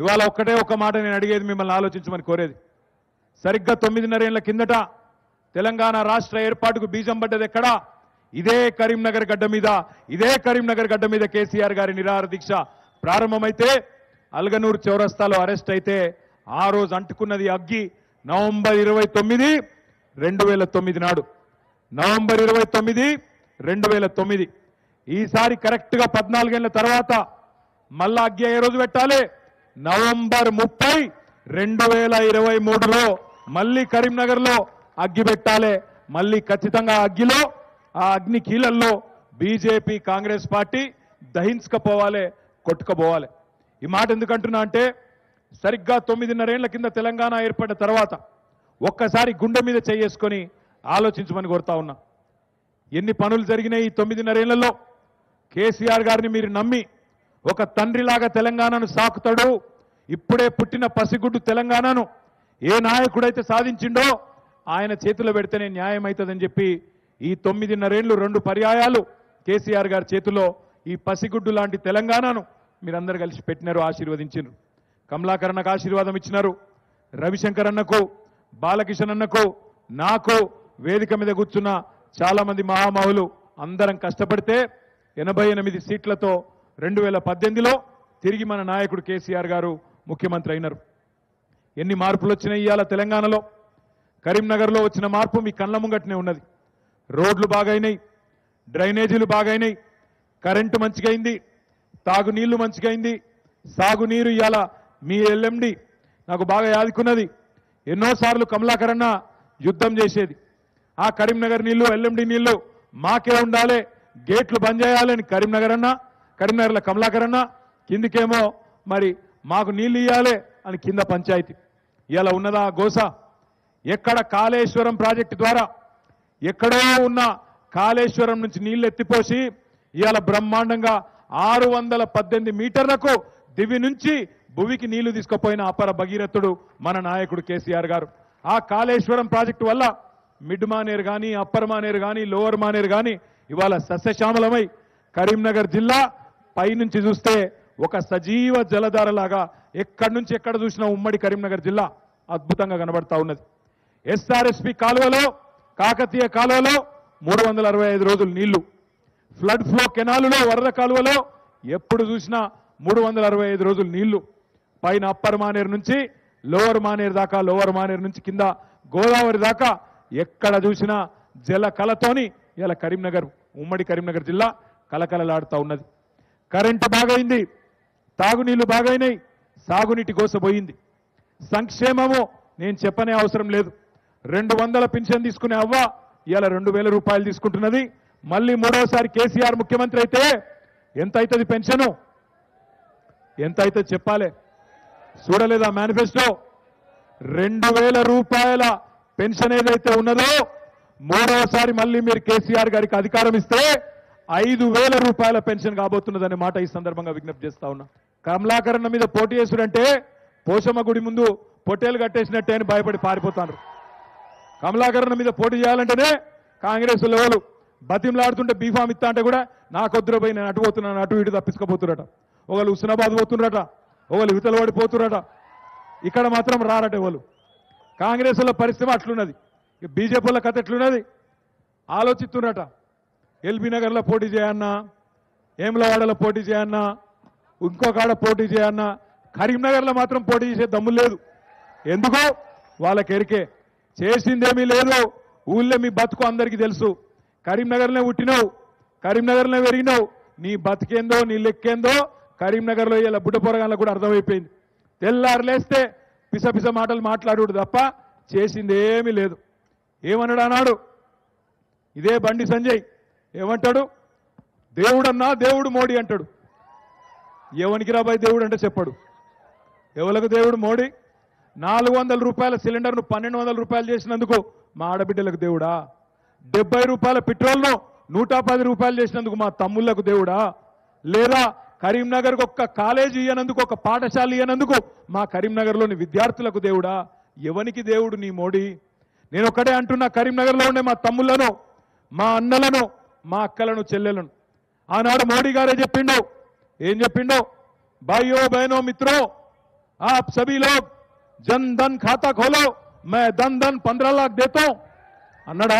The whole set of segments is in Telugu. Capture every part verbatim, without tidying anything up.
ఇవాళ ఒక్కటే ఒక మాట నేను అడిగేది, మిమ్మల్ని ఆలోచించమని కోరేది. సరిగ్గా తొమ్మిదిన్నరేళ్ల కిందట తెలంగాణ రాష్ట్ర ఏర్పాటుకు బీజం పడ్డది ఎక్కడా? ఇదే కరీంనగర్ గడ్డ మీద, ఇదే కరీంనగర్ గడ్డ మీద కేసీఆర్ గారి నిరాహార దీక్ష ప్రారంభమైతే అల్గనూరు చౌరస్తాలో అరెస్ట్ అయితే ఆ రోజు అంటుకున్నది అగ్గి నవంబర్ ఇరవై తొమ్మిది రెండు వేల తొమ్మిది నాడు. నవంబర్ ఇరవై తొమ్మిది రెండు వేల తొమ్మిది ఈసారి కరెక్ట్ గా పద్నాలుగేళ్ల తర్వాత మళ్ళా అగ్గి ఏ రోజు పెట్టాలి? నవంబర్ ముప్పై రెండు వేల ఇరవై మూడులో మళ్ళీ కరీంనగర్ లో అగ్గి పెట్టాలి. మళ్ళీ ఖచ్చితంగా అగ్గిలో, ఆ అగ్ని కీలల్లో బీజేపీ కాంగ్రెస్ పార్టీ దహించకపోవాలి, కొట్టుకపోవాలి. ఈ మాట ఎందుకంటున్నా అంటే సరిగ్గా తొమ్మిదిన్నరేళ్ల కింద తెలంగాణ ఏర్పడ్డ తర్వాత ఒక్కసారి గుండె మీద చేసుకొని ఆలోచించమని కోరుతా ఉన్నా. ఎన్ని పనులు జరిగినాయి ఈ తొమ్మిదిన్నరేళ్లలో? కేసీఆర్ గారిని మీరు నమ్మి ఒక తండ్రిలాగా తెలంగాణను సాకుతాడు, ఇప్పుడే పుట్టిన పసిగుడ్డు తెలంగాణను ఏ నాయకుడైతే సాధించిండో ఆయన చేతిలో పెడితేనే న్యాయం అవుతుందని చెప్పి ఈ తొమ్మిదిన్నరేళ్లు రెండు పర్యాయాలు కేసీఆర్ గారి చేతిలో ఈ పసిగుడ్డు లాంటి తెలంగాణను మీరందరూ కలిసి పెట్టినారు, ఆశీర్వదించారు. కమలాకర్ అన్నకు ఆశీర్వాదం ఇచ్చినారు, రవిశంకర్ అన్నకు, బాలకిషన్ అన్నకు, నాకు, వేదిక మీద కూర్చున్న చాలా మంది మహామహులు అందరం కష్టపడితే ఎనభై ఎనిమిది సీట్లతో రెండు వేల పద్దెనిమిదిలో తిరిగి మన నాయకుడు కేసీఆర్ గారు ముఖ్యమంత్రి అయినారు. ఎన్ని మార్పులు వచ్చినాయి ఇవాళ తెలంగాణలో? కరీంనగర్లో వచ్చిన మార్పు మీ కళ్ళ ముంగట్నే ఉన్నది. రోడ్లు బాగైనాయి, డ్రైనేజీలు బాగైనాయి, కరెంటు మంచిగైంది, తాగునీళ్లు మంచిగైంది, సాగునీరు ఇవాళ మీ ఎల్ఎండి నాకు బాగా యాదుకున్నది. ఎన్నోసార్లు కమలాకర్ అన్న యుద్ధం చేసేది, ఆ కరీంనగర్ నీళ్లు ఎల్ఎండి నీళ్లు మాకే ఉండాలి, గేట్లు బంద్ చేయాలని కరీంనగర్ అన్న, కరీంనగర్లో కమలాకర్ అన్న, కిందికేమో మరి మాకు నీళ్లు ఇవ్వాలి అని కింద పంచాయతీ. ఇలా ఉన్నదా గోస? ఎక్కడ కాళేశ్వరం ప్రాజెక్టు ద్వారా ఎక్కడో ఉన్న కాళేశ్వరం నుంచి నీళ్లు ఎత్తిపోసి ఇవాళ బ్రహ్మాండంగా ఆరు వందల పద్దెనిమిది మీటర్లకు దివి నుంచి భువికి నీళ్లు తీసుకుపోయిన అపర భగీరథుడు మన నాయకుడు కేసీఆర్ గారు. ఆ కాళేశ్వరం ప్రాజెక్టు వల్ల మిడ్ మానేరు కానీ, అప్పర్ మానేరు కానీ, లోవర్ మానేరు కానీ ఇవాళ సస్యశ్యామలమై కరీంనగర్ జిల్లా పైనుంచి చూస్తే ఒక సజీవ జలధారలాగా ఎక్కడి నుంచి ఎక్కడ చూసినా ఉమ్మడి కరీంనగర్ జిల్లా అద్భుతంగా కనబడతా ఉన్నది. ఎస్ఆర్ఎస్పి కాలువలో, కాకతీయ కాలువలో మూడు వందల అరవై ఐదు రోజులు నీళ్లు, ఫ్లడ్ ఫ్లో కెనాలులో, వరద కాలువలో ఎప్పుడు చూసినా మూడు వందల అరవై ఐదు రోజులు నీళ్లు. పైన అప్పర్ మానేరు నుంచి లోవర్ మానేరు దాకా, లోవర్ మానేరు నుంచి కింద గోదావరి దాకా ఎక్కడ చూసినా జల కళతోని ఇలా కరీంనగర్, ఉమ్మడి కరీంనగర్ జిల్లా కలకలలాడుతూ ఉన్నది. కరెంటు బాగైంది, తాగునీళ్లు బాగైనాయి, సాగునీటి గోసపోయింది. సంక్షేమము నేను చెప్పనే అవసరం లేదు. రెండు వందల పింఛన్ తీసుకునే అవ్వ ఇవాళ రెండు వేల రూపాయలు తీసుకుంటున్నది. మళ్ళీ మూడోసారి కేసీఆర్ ముఖ్యమంత్రి అయితే ఎంత అవుతుంది పెన్షను? ఎంత అవుతుంది చెప్పాలి? చూడలేదా మేనిఫెస్టో? రెండు వేల రూపాయల పెన్షన్ ఏదైతే ఉన్నదో మూడోసారి మళ్ళీ మీరు కేసీఆర్ గారికి అధికారం ఇస్తే ఐదు వేల రూపాయల పెన్షన్ కాబోతున్నదనే మాట ఈ సందర్భంగా విజ్ఞప్తి చేస్తా ఉన్నా. కమలాకరణ మీద పోటీ చేసుడంటే పోషమ్మ గుడి ముందు పొట్టేలు కట్టేసినట్టే అని భయపడి పారిపోతారు. కమలాకరణ మీద పోటీ చేయాలంటేనే కాంగ్రెస్ లెవెల్ బతిమలాడుతుంటే బీఫామ్ ఇస్తా అంటే కూడా నాకొద్దురు పోయి నేను అటు పోతున్నాను, అటు ఇటు తప్పించుకోపోతురట. ఒకళ్ళు హుస్నాబాద్ పోతుండ్రట, ఒకళ్ళు యువతలు పడిపోతురట. ఇక్కడ మాత్రం రారట ఎవరు. కాంగ్రెస్ లో పరిస్థితి అట్లున్నది. బీజేపీల కథ ఎట్లున్నది ఆలోచిస్తున్నట. ఎల్బీ నగర్లో పోటీ చేయన్నా, ఏమలవాడలో పోటీ చేయన్నా, ఇంకో కాడ పోటీ చేయన్నా, కరీంనగర్లో మాత్రం పోటీ చేసే దమ్ము లేదు. ఎందుకు? వాళ్ళకి ఎరికే చేసిందేమీ లేదు. ఊళ్ళో మీ బతుకు అందరికీ తెలుసు. కరీంనగర్లో పుట్టినావు, కరీంనగర్లో పెరిగినావు, నీ బతికేందో నీ లెక్కేందో కరీంనగర్లో ఇలా బుడ్డ పొరగాళ్ళకు కూడా అర్థమైపోయింది. తెల్లారు లేస్తే పిస పిస మాటలు మాట్లాడు తప్ప చేసింది ఏమీ లేదు. ఏమన్నాడు అన్నాడు ఇదే బండి సంజయ్, ఏమంటాడు? దేవుడన్నా దేవుడు మోడీ అంటాడు. ఎవనికి రాబాయి దేవుడు అంటే చెప్పాడు. ఎవరికి దేవుడు మోడీ? నాలుగు వందల రూపాయల సిలిండర్ను పన్నెండు వందల రూపాయలు చేసినందుకు మా ఆడబిడ్డలకు దేవుడా? డెబ్బై రూపాయల పెట్రోల్ను నూట పది రూపాయలు చేసినందుకు మా తమ్ముళ్లకు దేవుడా? లేదా కరీంనగర్కు ఒక్క కాలేజీ ఇయ్యనందుకు, ఒక పాఠశాల ఇయ్యనందుకు మా కరీంనగర్లోని విద్యార్థులకు దేవుడా? ఎవనికి దేవుడు నీ మోడీ? నేను ఒక్కడే అంటున్నా, కరీంనగర్లో ఉండే మా తమ్ముళ్లను, మా అన్నలను, మా అక్కలను, చెల్లెలను ఆనాడు మోడీ గారే చెప్పిండు. ఏం చెప్పిండో? భాయ్యో బహనో మిత్రో, आप सभी लोग जन धन खाता खोलो, मैं धन धन पंद्रह लाख देता हूं అన్నాడా?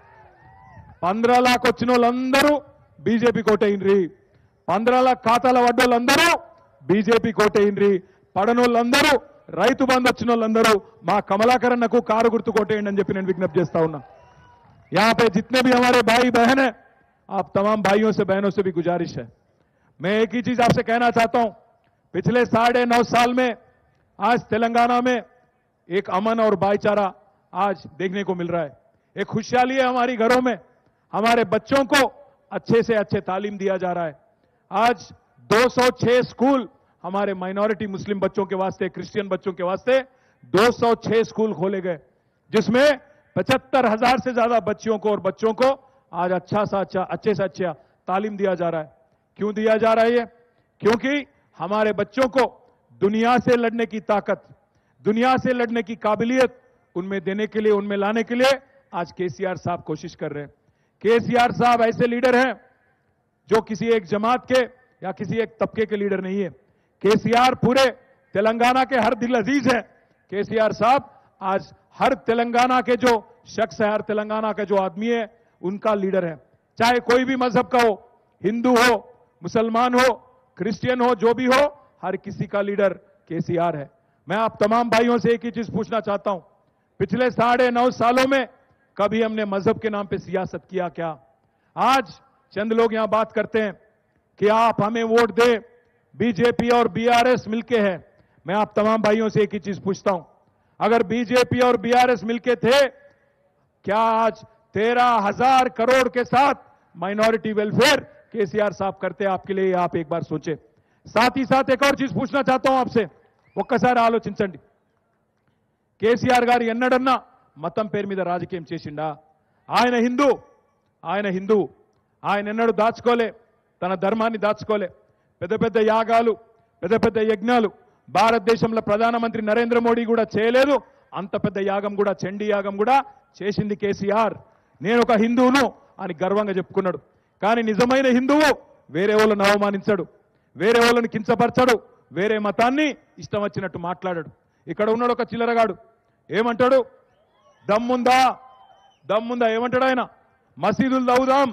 पंद्रह लाख వచ్చిన వాళ్ళందరూ బీజేపీ కోటేయండి, पंद्रह लाख ఖాతాల వడ్డోళ్ళందరూ బీజేపీ కోటేయండి, పడనోళ్ళందరూ రైతు బంధు వచ్చిన వాళ్ళందరూ మా కమలాకరన్నకు కారు గుర్తు కోటేయండి అని చెప్పి నేను విజ్ఞప్తి చేస్తా ఉన్నా। यहाँ पे जितने भी हमारे भाई बहन हैं, आप तमाम भाइयों से बहनों से भी गुजारिश है, मैं एक ही चीज आपसे कहना चाहता हूं, पिछले साढ़े नौ साल में आज तेलंगाना में एक अमन और भाईचारा आज देखने को मिल रहा है। एक खुशहाली है हमारी घरों में, हमारे बच्चों को अच्छे से अच्छे तालीम दिया जा रहा है। आज दो सौ छह स्कूल हमारे माइनॉरिटी मुस्लिम बच्चों के वास्ते, क्रिश्चियन बच्चों के वास्ते दो सौ छह स्कूल खोले गए, जिसमें पचहत्तर हजार से ज्यादा बच्चियों को और बच्चों को आज अच्छा सा अच्छा अच्छे से अच्छा तालीम दिया जा रहा है। क्यों दिया जा रहा है ये? क्योंकि हमारे बच्चों को दुनिया से लड़ने की ताकत, दुनिया से लड़ने की काबिलियत उनमें देने के लिए, उनमें लाने के लिए आज केसीआर साहब कोशिश कर रहे हैं। केसीआर साहब ऐसे लीडर हैं जो किसी एक जमात के या किसी एक तबके के लीडर नहीं है। केसीआर पूरे तेलंगाना के हर दिल अजीज है। केसीआर साहब आज हर तेलंगाना के जो शख्स है, हर तेलंगाना का जो आदमी है, उनका लीडर है। चाहे कोई भी मजहब का हो, हिंदू हो, मुसलमान हो, क्रिश्चियन हो, जो भी हो, हर किसी का लीडर केसीआर है। मैं आप तमाम भाइयों से एक ही चीज पूछना चाहता हूं, पिछले साढ़े नौ सालों में कभी हमने मजहब के नाम पे सियासत किया क्या? आज चंद लोग यहां बात करते हैं कि आप हमें वोट दे, बीजेपी और बीआरएस मिलके है। मैं आप तमाम भाइयों से एक ही चीज पूछता हूं, अगर बीजेपी और बीआरएस मिलके थे, क्या आज तेरह हजार करोड़ के साथ माइनॉरिटी वेलफेयर केसीआर साहब करते? आपके लिए आप एक बार सोचें। साथ ही साथ एक और चीज पूछना चाहता हूं आपसे, ఒక్కసారి ఆలోచించండి, కేసీఆర్ గారు ఎన్నడన్నా మతం పేరు మీద రాజకీయం చేసిండా? ఆయన హిందూ, ఆయన హిందూ ఆయన ఎన్నడూ దాచుకోలే, తన ధర్మాన్ని దాచుకోలే। పెద్ద పెద్ద యాగాలు, పెద్ద పెద్ద యజ్ఞాలు భారతదేశంలో ప్రధానమంత్రి నరేంద్ర మోడీ కూడా చేయలేదు, అంత పెద్ద యాగం కూడా, చండీ యాగం కూడా చేసింది కేసీఆర్। నేను ఒక హిందువును అని గర్వంగా చెప్పుకున్నాడు। కానీ నిజమైన హిందువు వేరే వాళ్ళని అవమానించడు, వేరే వాళ్ళని కించపరచడు, వేరే మతాన్ని ఇష్టం వచ్చినట్టు మాట్లాడాడు। ఇక్కడ ఉన్నాడు ఒక చిల్లరగాడు, ఏమంటాడు? దమ్ముందా, దమ్ముందా ఏమంటాడు ఆయన? మసీదులు తవ్వుదాం,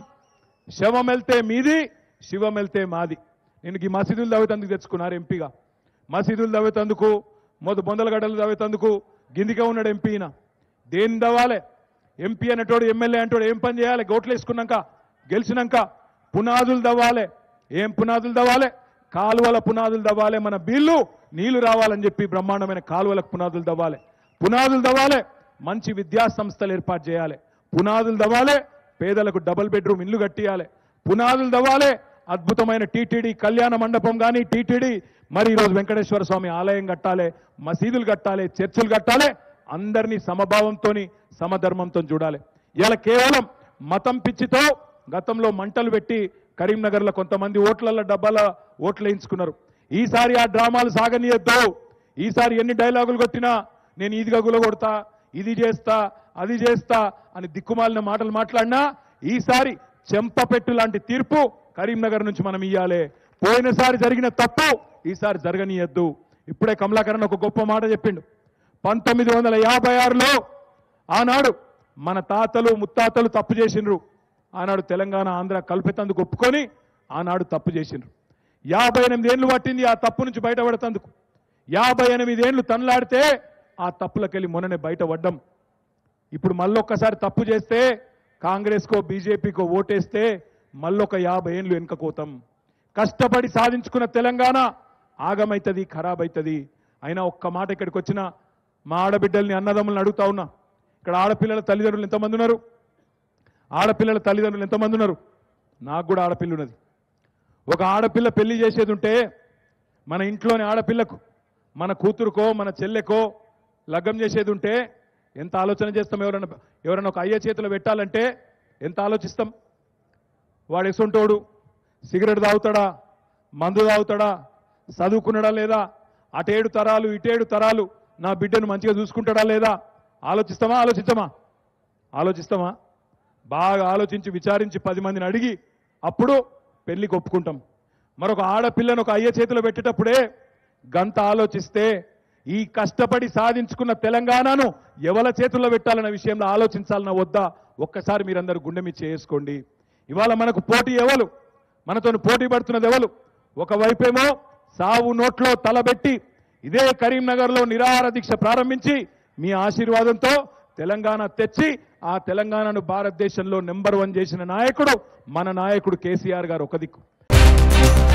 శవం వెళ్తే మీది, శివం వెళ్తే మాది। నేను ఈ మసీదులు తవ్వేతందుకు తెచ్చుకున్నారు ఎంపీగా, మసీదులు తవ్వేతందుకు, మొదలు బొందలగడ్డలు తవ్వేతందుకు గిందిగా ఉన్నాడు ఎంపీన। దేని తవ్వాలి? ఎంపీ అనేటోడు, ఎమ్మెల్యే అంటాడు ఏం పని చేయాలి? గోట్లు వేసుకున్నాక, గెలిచినాక పునాదులు తవ్వాలి। ఏం పునాదులు తవ్వాలి? కాలువల పునాదులు తవ్వాలి। మన బిల్లు నీళ్లు రావాలని చెప్పి బ్రహ్మాండమైన కాలువలకు పునాదులు తవ్వాలి, పునాదులు తవ్వాలి। మంచి విద్యా సంస్థలు ఏర్పాటు చేయాలి, పునాదులు తవ్వాలి। పేదలకు డబుల్ బెడ్రూమ్ ఇల్లు కట్టియాలి, పునాదులు తవ్వాలి। అద్భుతమైన టీటీడీ కళ్యాణ మండపం కానీ, టీటీడీ మరి ఈరోజు వెంకటేశ్వర స్వామి ఆలయం కట్టాలి, మసీదులు కట్టాలి, చర్చిలు కట్టాలి। అందరినీ సమభావంతో, సమధర్మంతో చూడాలి। ఇలా కేవలం మతం పిచ్చితో గతంలో మంటలు పెట్టి కరీంనగర్లో కొంతమంది ఓట్ల డబ్బాల ఓట్లు వేయించుకున్నారు। ఈసారి ఆ డ్రామాలు సాగనీయద్దు। ఈసారి ఎన్ని డైలాగులు కొట్టినా నేను ఈదిగా గులగొడతా, ఇది చేస్తా, అది చేస్తా అని దిక్కుమాలిన మాటలు మాట్లాడినా ఈసారి చెంపపెట్టు లాంటి తీర్పు కరీంనగర్ నుంచి మనం ఇయ్యాలి। పోయినసారి జరిగిన తప్పు ఈసారి జరగనీయద్దు। ఇప్పుడే కమలాకరన్ ఒక గొప్ప మాట చెప్పిండు, పంతొమ్మిది వందల యాభై ఆరులో ఆనాడు మన తాతలు ముత్తాతలు తప్పు చేసిండ్రు, ఆనాడు తెలంగాణ ఆంధ్ర కల్పితందుకు ఒప్పుకొని ఆనాడు తప్పు చేసిండ్రు। యాభై ఎనిమిది ఏళ్ళు పట్టింది ఆ తప్పు నుంచి బయటపడతందుకు। యాభై ఎనిమిది ఏళ్ళు తనలాడితే ఆ తప్పులకెళ్ళి మొన్ననే బయటపడ్డం। ఇప్పుడు మళ్ళొక్కసారి తప్పు చేస్తే కాంగ్రెస్కో బీజేపీకో ఓటేస్తే మళ్ళొక యాభై ఏళ్ళు వెనుకపోతాం। కష్టపడి సాధించుకున్న తెలంగాణ ఆగమైతుంది, ఖరాబ్ అవుతుంది। అయినా ఒక్క మాట ఇక్కడికి వచ్చిన మా ఆడబిడ్డల్ని, అన్నదమ్ములను అడుగుతా ఉన్నా, ఇక్కడ ఆడపిల్లల తల్లిదండ్రులు ఎంతమంది ఉన్నారు? ఆడపిల్లల తల్లిదండ్రులు ఎంతమంది ఉన్నారు? నాకు కూడా ఆడపిల్ల ఉన్నది। ఒక ఆడపిల్ల పెళ్లి చేసేది ఉంటే మన ఇంట్లోని ఆడపిల్లకు, మన కూతురుకో మన చెల్లెకో లగ్గం చేసేది ఉంటే ఎంత ఆలోచన చేస్తాం? ఎవరైనా ఎవరైనా ఒక అయ్య చేతిలో పెట్టాలంటే ఎంత ఆలోచిస్తాం? వాడు ఎసొంటోడు, సిగరెట్ తాగుతాడా, మందు తాగుతాడా, చదువుకున్నాడా లేదా, అటేడు తరాలు ఇటేడు తరాలు నా బిడ్డను మంచిగా చూసుకుంటాడా లేదా ఆలోచిస్తామా? ఆలోచించమా? ఆలోచిస్తామా? బాగా ఆలోచించి విచారించి పది మందిని అడిగి అప్పుడు పెళ్లికి ఒప్పుకుంటాం। మరొక ఆడపిల్లను ఒక అయ్య చేతిలో పెట్టేటప్పుడే గంత ఆలోచిస్తే ఈ కష్టపడి సాధించుకున్న తెలంగాణను ఎవల చేతుల్లో పెట్టాలన్న విషయంలో ఆలోచించాలన్న వద్దా ఒక్కసారి మీరందరూ గుండె మీద చేసుకోండి. ఇవాళ మనకు పోటీ ఎవరు, మనతో పోటీ పడుతున్నది ఎవరు? ఒకవైపేమో సావు నోట్లో తలబెట్టి ఇదే కరీంనగర్లో నిరాహార దీక్ష ప్రారంభించి మీ ఆశీర్వాదంతో తెలంగాణ తెచ్చి ఆ తెలంగాణను భారతదేశంలో నెంబర్ వన్ చేసిన నాయకుడు మన నాయకుడు కేసీఆర్ గారు ఒక దిక్కు.